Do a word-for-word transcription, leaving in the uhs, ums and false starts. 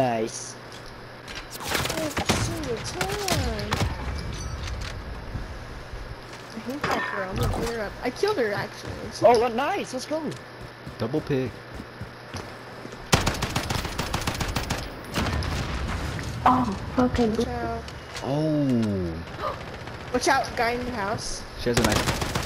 Nice. Every single time. I hate that girl. I'm gonna beat her up. I killed her actually. She Oh, nice. Let's go. Double pick. Oh, okay. Watch out. Oh. Watch out, guy in the house. She has a nice.